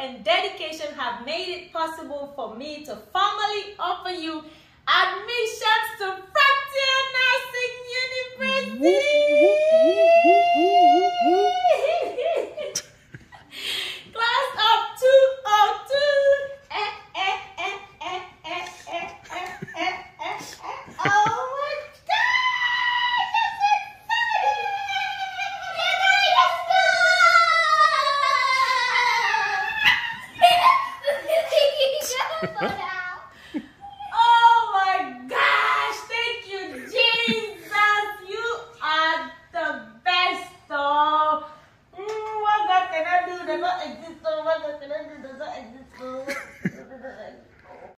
and dedication have made it possible for me to formally offer you admissions to Frontier Nursing University. Class of 202. Oh my God! That's exciting! Oh my gosh! Thank you, Jesus! You are the best. Oh, what God can I do? The Lord exists. What God can